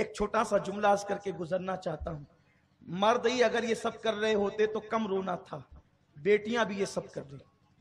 ایک چھوٹا سا جملہ عرض کر کے گزرنا چاہتا ہوں. مرد ہی اگر یہ سب کر رہے ہوتے تو کم رونا تھا. بیٹیاں بھی یہ سب کر رہی.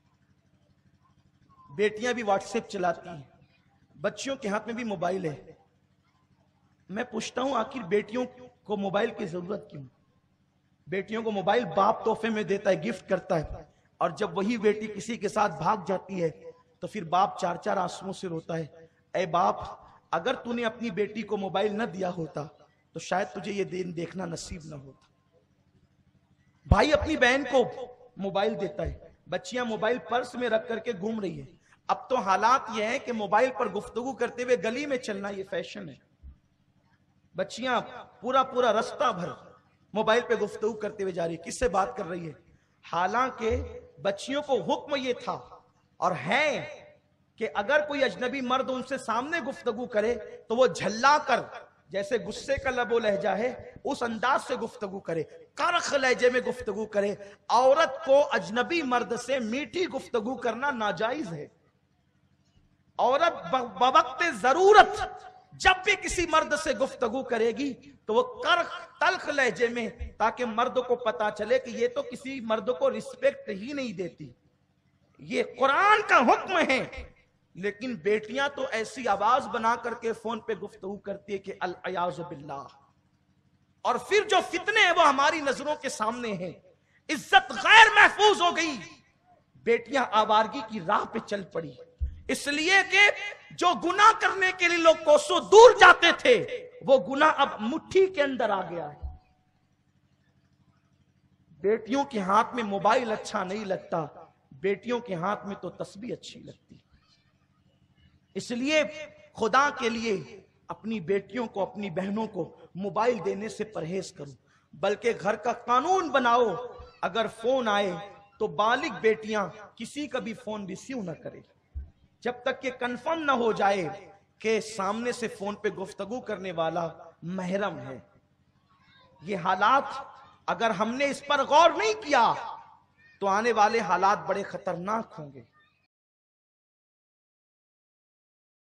بیٹیاں بھی واٹس ایپ چلاتی ہیں, بچیوں کے ہاتھ میں بھی موبائل ہے. میں پوچھتا ہوں آخر بیٹیوں کو موبائل کی ضرورت کیوں؟ بیٹیوں کو موبائل باپ تحفے میں دیتا ہے, گفٹ کرتا ہے, اور جب وہی بیٹی کسی کے ساتھ بھاگ جاتی ہے تو پھر باپ چار چار آنسوؤں سے روتا ہے. اے باپ, اگر تو نے اپنی بیٹی کو موبائل نہ دیا ہوتا تو شاید تجھے یہ دن دیکھنا نصیب نہ ہوتا. بھائی اپنی بہن کو موبائل دیتا ہے, بچیاں موبائل پرس میں رکھ کر کے گھوم رہی ہے. اب تو حالات یہ ہیں کہ موبائل پر گفتگو کرتے ہوئے گلی میں چلنا یہ فیشن ہے. بچیاں پورا رستہ بھر موبائل پہ گفتگو کرتے ہوئے جا رہی ہے. کس سے بات کر رہی ہے؟ حالانکہ بچیوں کو حکم یہ تھا اور ہے کہ اگر کوئی اجنبی مرد ان سے سامنے گفتگو کرے تو وہ جھلا کر, جیسے غصے کا لب و لہجہ ہے اس انداز سے گفتگو کرے, کرخ لہجے میں گفتگو کرے. عورت کو اجنبی مرد سے میٹھی گفتگو کرنا ناجائز ہے. عورت بوقت ضرورت جب بھی کسی مرد سے گفتگو کرے گی تو وہ کرخ تلخ لہجے میں, تاکہ مرد کو پتا چلے کہ یہ تو کسی مرد کو رسپیکٹ ہی نہیں دیتی. یہ قرآن کا حکم ہے. لیکن بیٹیاں تو ایسی آواز بنا کر کے فون پہ گفتگو کرتی ہے کہ العیاذ باللہ. اور پھر جو فتنے ہیں وہ ہماری نظروں کے سامنے ہیں. عزت غیر محفوظ ہو گئی. بیٹیاں آوارگی کی راہ پہ چل پڑی, اس لیے کہ جو گناہ کرنے کے لیے لوگ کوسوں دور جاتے تھے وہ گناہ اب مٹھی کے اندر آ گیا ہے. بیٹیوں کے ہاتھ میں موبائل اچھا نہیں لگتا, بیٹیوں کے ہاتھ میں تو تسبیح اچھی لگتی. اس لیے خدا کے لیے اپنی بیٹیوں کو, اپنی بہنوں کو موبائل دینے سے پرہیز کرو, بلکہ گھر کا قانون بناؤ اگر فون آئے تو بالغ بیٹیاں کسی کا بھی فون ریسیو نہ کرے جب تک کہ کنفرم نہ ہو جائے کہ سامنے سے فون پہ گفتگو کرنے والا محرم ہے. یہ حالات اگر ہم نے اس پر غور نہیں کیا تو آنے والے حالات بڑے خطرناک ہوں گے.